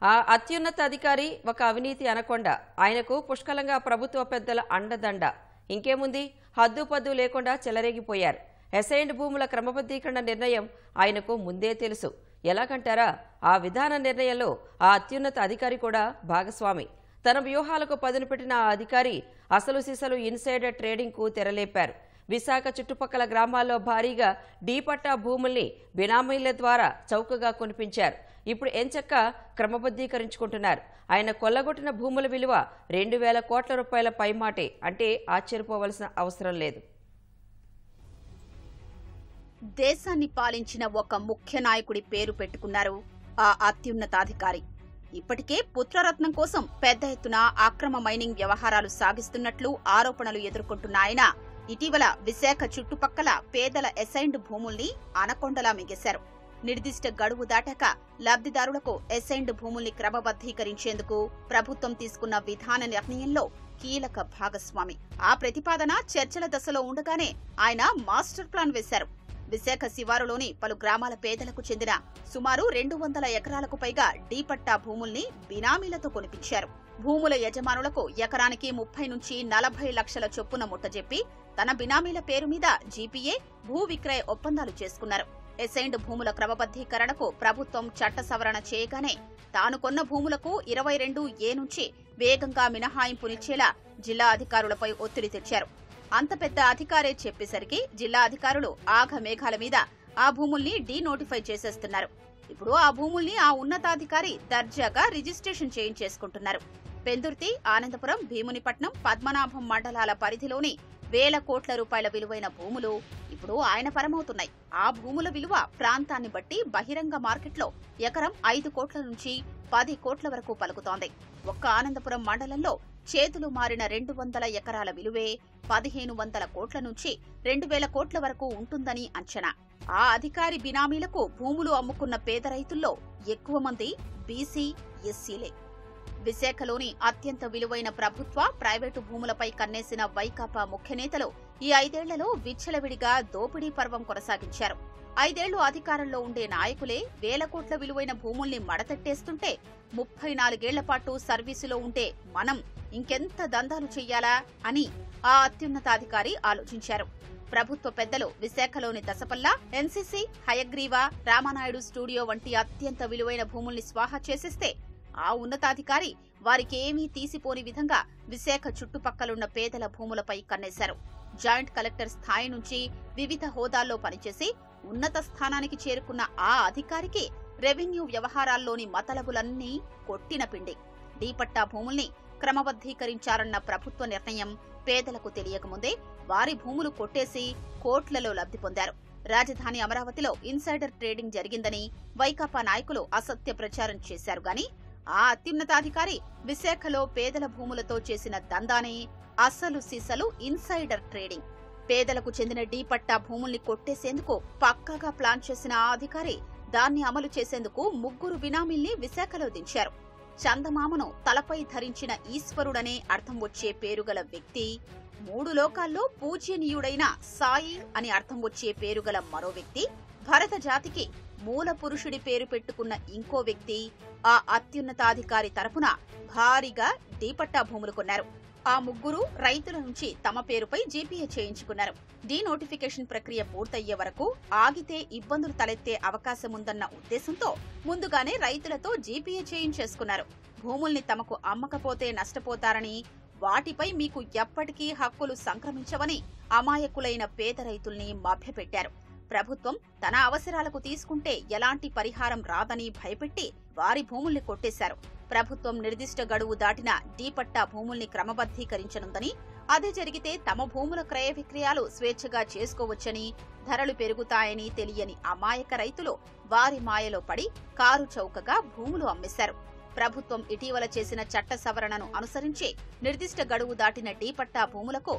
ఆ అత్యున్నత అధికారి ఒక అవినీతి అనకొండ. ఆయనకు పుష్కలంగా ప్రభుత్వ పెద్దల అండదండ. ఇంకేముంది, హద్దుపద్దు లేకుండా చెలరేగిపోయారు. అసైన్డ్ భూముల క్రమబద్ధీకరణ నిర్ణయం ఆయనకు ముందే తెలుసు. ఎలాగంటారా, ఆ విధాన నిర్ణయంలో ఆ అత్యున్నత అధికారి కూడా భాగస్వామి. తన వ్యూహాలకు పదును పెట్టిన ఆ అధికారి అసలు సిసలు ఇన్సైడర్ ట్రేడింగ్కు తెరలేపారు. విశాఖ చుట్టుపక్కల గ్రామాల్లో భారీగా డీపట్టా భూముల్ని బినామీల ద్వారా చౌకగా కొనిపించారు. ఇప్పుడు ఎంచక్క క్రమబద్ధీకరించుకుంటున్నారు. ఆయన కొల్లగొట్టిన భూముల విలువ 2,000 కోట్ల రూపాయల పైమాటే. అంటే ఆశ్చర్యపోవలసిన అవసరం లేదు. దేశాన్ని పాలించిన ఒక ముఖ్య నాయకుడి పేరు పెట్టుకున్నారు ఆ అత్యున్నతాధికారి. ఇప్పటికే పుత్రరత్నం కోసం పెద్ద ఎత్తున అక్రమ మైనింగ్ వ్యవహారాలు సాగిస్తున్నట్లు ఆరోపణలు ఎదుర్కొంటున్న ఆయన ఇటీవల విశాఖ చుట్టుపక్కల పేదల అసైన్డ్ భూముల్ని అనకొండలా మింగేశారు. నిర్దిష్ట గడువు దాటాక లబ్ధిదారులకు అసైన్డ్ భూముల్ని క్రమబద్ధీకరించేందుకు ప్రభుత్వం తీసుకున్న విధాన నిర్ణయంలో కీలక భాగస్వామి. ఆ ప్రతిపాదన చర్చల దశలో ఉండగానే ఆయన మాస్టర్ ప్లాన్ వేశారు. విశాఖ శివారులోని పలు గ్రామాల పేదలకు చెందిన సుమారు 200 ఎకరాలకు పైగా డీపట్టా భూముల్ని బినామీలతో కొనిపించారు. భూముల యజమానులకు ఎకరానికి 30 నుంచి 40 లక్షల చొప్పున ముట్టజెప్పి తన బినామీల పేరు మీద జీపీఏ, భూ విక్రయ ఒప్పందాలు చేసుకున్నారు. అసైన్డ్ భూముల క్రమబద్ధీకరణకు ప్రభుత్వం చట్ట సవరణ చేయగానే తాను కొన్న భూములకు 22A నుంచి వేగంగా మినహాయింపునిచ్చేలా జిల్లా అధికారులపై ఒత్తిడి తెచ్చారు. అంత పెద్ద అధికారే చెప్పేసరికి జిల్లా అధికారులు ఆఘమేఘాల మీద ఆ భూముల్ని డీనోటిఫై చేసేస్తున్నారు. ఇప్పుడు ఆ భూముల్ని ఆ ఉన్నతాధికారి దర్జాగా రిజిస్ట్రేషన్ చేయించేసుకుంటున్నారు. పెందుర్తి, ఆనందపురం, భీమునిపట్నం, పద్మనాభం మండలాల పరిధిలోని 1,000 కోట్ల రూపాయల విలువైన భూములు ఇప్పుడు ఆయన పరమవుతున్నాయి. ఆ భూముల విలువ ప్రాంతాన్ని బట్టి బహిరంగ మార్కెట్లో ఎకరం 5 కోట్ల నుంచి 10 కోట్ల వరకు పలుకుతోంది. ఒక్క ఆనందపురం మండలంలో చేతులు మారిన 200 ఎకరాల విలువే 1,500 కోట్ల నుంచి 2,000 కోట్ల వరకు ఉంటుందని అంచనా. ఆ అధికారి బినామీలకు భూములు అమ్ముకున్న పేద రైతుల్లో ఎక్కువ మంది బీసీ, ఎస్సీలే. విశాఖలోని అత్యంత విలువైన ప్రభుత్వ, ప్రైవేటు భూములపై కన్నేసిన వైకాపా ముఖ్య నేతలు ఈ 5 ఏళ్లలో విచ్చలవిడిగా దోపిడీ పర్వం కొనసాగించారు. 5 ఏళ్లు అధికారంలో ఉండే నాయకులే 1,000 కోట్ల విలువైన భూముల్ని మడతట్టేస్తుంటే 34 ఏళ్ల పాటు సర్వీసులో ఉంటే మనం ఇంకెంత దందాలు చెయ్యాలా అని ఆ అత్యున్నతాధికారి ఆలోచించారు. ప్రభుత్వ పెద్దలు విశాఖలోని దసపల్ల, ఎన్సీసీ, హయగ్రీవ, రామానాయుడు స్టూడియో వంటి అత్యంత విలువైన భూముల్ని స్వాహా చేసేస్తే ఆ ఉన్నతాధికారి వారికేమీ తీసిపోని విధంగా విశాఖ చుట్టుపక్కలున్న పేదల భూములపై కన్నేశారు. జాయింట్ కలెక్టర్ స్థాయి నుంచి వివిధ హోదాల్లో పనిచేసి ఉన్నత స్థానానికి చేరుకున్న ఆ అధికారికి రెవెన్యూ వ్యవహారాల్లోని మతలబులన్నీ కొట్టిన పిండి. డీపట్టా భూముల్ని క్రమబద్ధీకరించారన్న ప్రభుత్వ నిర్ణయం పేదలకు తెలియకముందే వారి భూములు కొట్టేసి కోట్లలో లబ్ధి పొందారు. రాజధాని అమరావతిలో ఇన్సైడర్ ట్రేడింగ్ జరిగిందని వైకాపా నాయకులు అసత్య ప్రచారం చేశారు గాని ఆ అత్యున్నతాధికారి విశాఖలో పేదల భూములతో చేసిన దందానే అసలు సిసలు ఇన్సైడర్ ట్రేడింగ్. పేదలకు చెందిన డీపట్టా భూముల్ని కొట్టేసేందుకు పక్కాగా ప్లాన్ చేసిన ఆ అధికారి దాన్ని అమలు చేసేందుకు 3 బినామీల్ని విశాఖలో దించారు. చందమామను తలపై ధరించిన ఈశ్వరుడనే అర్థం వచ్చే పేరుగల వ్యక్తి, 3 లోకాల్లో పూజ్యనీయుడైన సాయి అని అర్థం వచ్చే పేరుగల మరో వ్యక్తి, భరత జాతికి మూల పురుషుడి పేరు పెట్టుకున్న ఇంకో వ్యక్తి ఆ అత్యున్నతాధికారి తరపున భారీగా డీపట్టా భూములు కొన్నారు. ఆ 3 రైతుల నుంచి తమ పేరుపై జీపీఏ చేయించుకున్నారు. డీనోటిఫికేషన్ ప్రక్రియ పూర్తయ్యే వరకు ఆగితే ఇబ్బందులు తలెత్తే అవకాశముందన్న ఉద్దేశంతో ముందుగానే రైతులతో జీపీఏ చేయించేసుకున్నారు. భూముల్ని తమకు అమ్మకపోతే నష్టపోతారని, వాటిపై మీకు ఎప్పటికీ హక్కులు సంక్రమించవని అమాయకులైన పేద రైతుల్ని మభ్యపెట్టారు. ప్రభుత్వం తన అవసరాలకు తీసుకుంటే ఎలాంటి పరిహారం రాదని భయపెట్టి వారి భూముల్ని కొట్టేశారు. ప్రభుత్వం నిర్దిష్ట గడువు దాటిన డీపట్టా భూముల్ని క్రమబద్ధీకరించనుందని, అదే జరిగితే తమ భూముల క్రయ విక్రయాలు స్వేచ్ఛగా చేసుకోవచ్చని, ధరలు పెరుగుతాయని తెలియని అమాయక రైతులు వారి మాయలో పడి కారు చౌకగా భూములు అమ్మేశారు. ప్రభుత్వం ఇటీవల చేసిన చట్ట సవరణను అనుసరించి నిర్దిష్ట గడువు దాటిన డీపట్టా భూములకు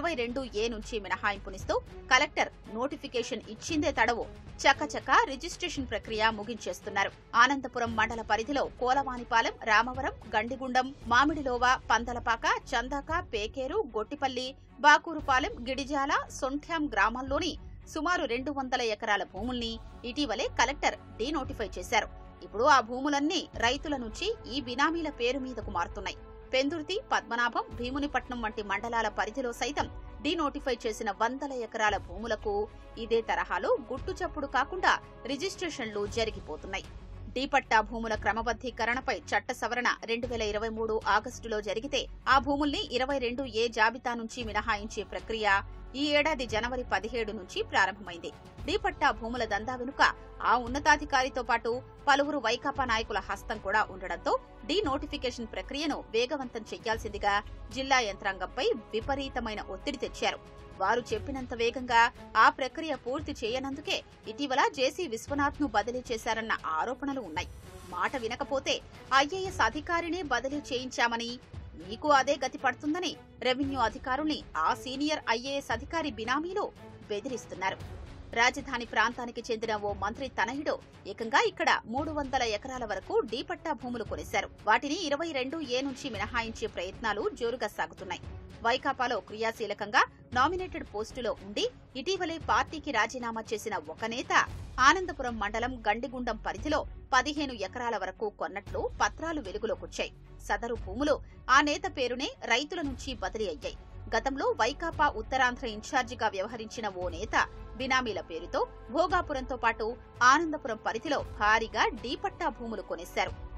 22A నుంచి మినహాయింపునిస్తూ కలెక్టర్ నోటిఫికేషన్ ఇచ్చిందే తడవు చకచకా రిజిస్ట్రేషన్ ప్రక్రియ ముగించేస్తున్నారు. ఆనందపురం మండల పరిధిలో కోలవానిపాలెం, రామవరం, గండిగుండం, మామిడిలోవ, పందలపాక, చందాక, పేకేరు, గొట్టిపల్లి, బాకూరుపాలెం, గిడిజాల, సొంఠ్యాం గ్రామాల్లోని సుమారు 200 ఎకరాల భూముల్ని ఇటీవలే కలెక్టర్ డీనోటిఫై చేశారు. ఇప్పుడు ఆ భూములన్నీ రైతుల నుంచి ఈ బినామీల పేరు మీదకు మారుతున్నాయి. పెందుర్తి, పద్మనాభం, భీమునిపట్నం వంటి మండలాల పరిధిలో సైతం డీనోటిఫై చేసిన వందల ఎకరాల భూములకు ఇదే తరహాలో గుట్టుచప్పుడు కాకుండా రిజిస్ట్రేషన్లు జరిగిపోతున్నాయి. డీపట్టా భూముల క్రమబద్దీకరణపై చట్ట సవరణ 2023 ఆగస్టులో జరిగితే ఆ భూముల్ని 22A జాబితా నుంచి మినహాయించే ప్రక్రియ ఈ ఏడాది జనవరి 17 నుంచి ప్రారంభమైంది. డీపట్టా భూముల దందా వెనుక ఆ ఉన్నతాధికారితో పాటు పలువురు వైకాపా నాయకుల హస్తం కూడా ఉండడంతో డీనోటిఫికేషన్ ప్రక్రియను వేగవంతం చేయాల్సిందిగా జిల్లా యంత్రాంగంపై విపరీతమైన ఒత్తిడి తెచ్చారు. వారు చెప్పినంత వేగంగా ఆ ప్రక్రియ పూర్తి చేయనందుకే ఇటీవల జేసీ విశ్వనాథ్ ను బదిలీ చేశారన్న ఆరోపణలు ఉన్నాయి. మాట వినకపోతే ఐఏఎస్ అధికారినే బదిలీ చేయించామని, మీకు అదే గతి పడుతుందని రెవెన్యూ అధికారుల్ని ఆ సీనియర్ ఐఏఎస్ అధికారి బినామీలు బెదిరిస్తున్నారు. రాజధాని ప్రాంతానికి చెందిన ఓ మంత్రి తనయుడు ఏకంగా ఇక్కడ 300 ఎకరాల వరకు డీపట్టా భూములు కొనేశారు. వాటిని 22A నుంచి మినహాయించే ప్రయత్నాలు జోరుగా సాగుతున్నాయి. వైకాపాలో క్రియాశీలకంగా నామినేటెడ్ పోస్టులో ఉండి ఇటీవలే పార్టీకి రాజీనామా చేసిన ఒక నేత ఆనందపురం మండలం గండిగుండం పరిధిలో 15 ఎకరాల వరకు కొన్నట్లు పత్రాలు వెలుగులోకొచ్చాయి. సదరు భూములు ఆ నేత పేరునే రైతుల నుంచి బదిలీ అయ్యాయి. గతంలో వైకాపా ఉత్తరాంధ్ర ఇన్ఛార్జిగా వ్యవహరించిన ఓ నేత బినామీల పేరుతో భోగాపురంతో పాటు ఆనందపురం పరిధిలో భారీగా డీపట్టా భూములు కొనేశారు.